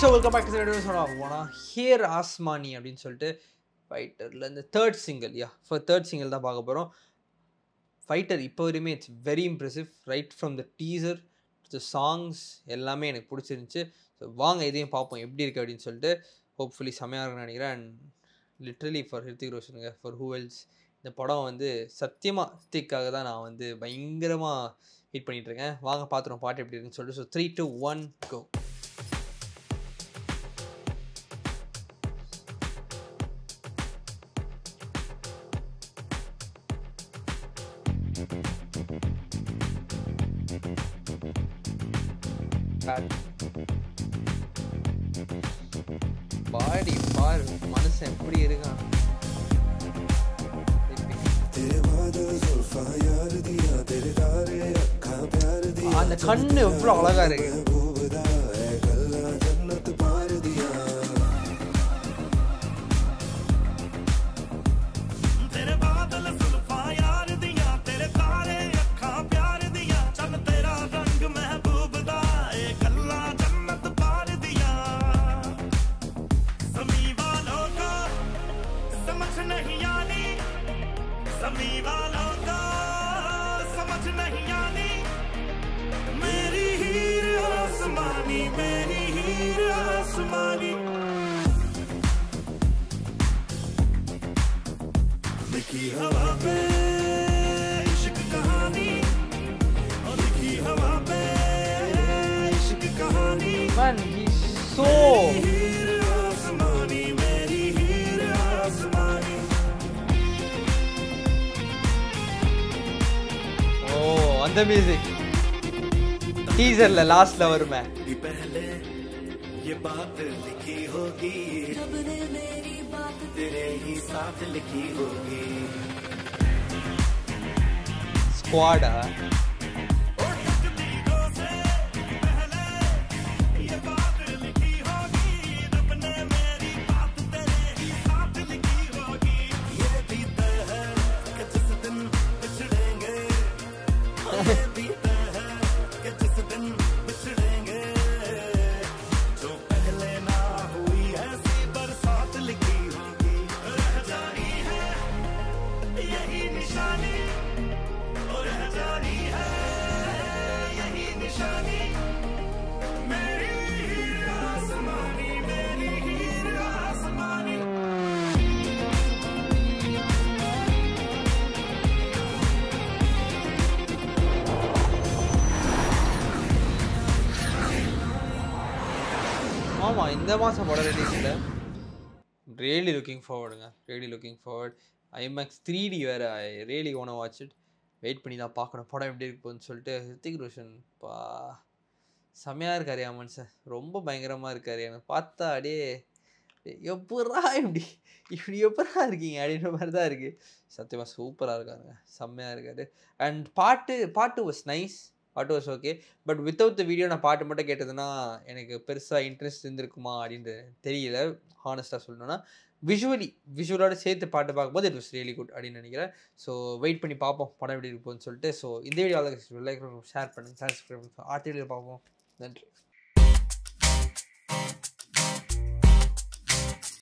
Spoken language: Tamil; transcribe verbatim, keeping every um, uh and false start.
So welcome back to the video. சொன்னா Heer Aasmani அப்படின்னு சொல்லிட்டு ஃபைட்டர்ல இந்த தேர்ட் சிங்கிள் யா ஃபார் தேர்ட் சிங்கிள் தான் பார்க்க போகிறோம். ஃபைட்டர் இப்போ வரையுமே it's very impressive right from the teaser the songs எல்லாமே எனக்கு பிடிச்சிருந்துச்சு. ஸோ வாங்க இதையும் பார்ப்போம் எப்படி இருக்குது அப்படின்னு சொல்லிட்டு. ஹோப்ஃபுல்லி செம்மையாக இருக்குன்னு நினைக்கிறேன். அண்ட் லிட்ரலி ஃபார் ஹிருத்திக் ரோஷனுங்க ஃபார் ஹூ எல்ஸ் இந்த படம் வந்து சத்தியமாக ஹிருத்திக்காக தான் நான் வந்து பயங்கரமாக ஹிட் பண்ணிகிட்ருக்கேன். வாங்க பார்த்துருவோம் பாட்டு எப்படி இருக்குன்னு சொல்லிட்டு. So three two one go. Body பார் மனுஷன் எப்படி இருக்கான். அந்த கண்ணு எவ்வளவு அழகா இருக்கு. Man, he's so oh, and the music teaser la last la varume pehle ye baat likhi hogi rab ne meri baat tere hi saath likhi hogi squad ah ஆமாம் இந்த மாதம் படம் ரிலீஸில் ரியலி லுக்கிங் ஃபார்வர்டுங்க really looking forward. IMAX three D வேறு I really wanna watch it. Wait பண்ணி தான் பார்க்கணும் படம் எப்படி இருக்கு போகுதுன்னு சொல்லிட்டு. ஹிருத்திக் ரோஷன் பா செம்மையாக இருக்கார் அம்மன் சார், ரொம்ப பயங்கரமாக இருக்கார். எனக்கு பார்த்தா அப்படியே எப்படா இப்படி இப்படி எப்படா இருக்கீங்க அப்படின்ற மாதிரி தான் இருக்குது. சத்தியமாக சூப்பராக இருக்காருங்க, செம்மையாக இருக்கார். அண்ட் பாட்டு பாட்டு வாஸ் நைஸ், பாட்டு was okay. But without the video நான் பாட்டு மட்டும் கேட்டதுன்னா எனக்கு பெருசாக இன்ட்ரெஸ்ட் இருந்திருக்குமா அப்படின்னு தெரியல. ஹானஸ்ட்டாக சொல்லணும்னா விஷுவலி விஷுவலோட சேர்த்து பாட்டு பார்க்கும்போது இட் வாஸ் ரியலி குட் அப்படின்னு நினைக்கிறேன். ஸோ வெயிட் பண்ணி பார்ப்போம் படம் எப்படி இருக்குன்னு சொல்லிட்டு. ஸோ இந்த வீடியோவில் லைக் ஷேர் பண்ணுங்கள், சப்ஸ்கிரைப் பண்ணுங்கள். அடுத்த வீடியோ பார்ப்போம். நன்றி.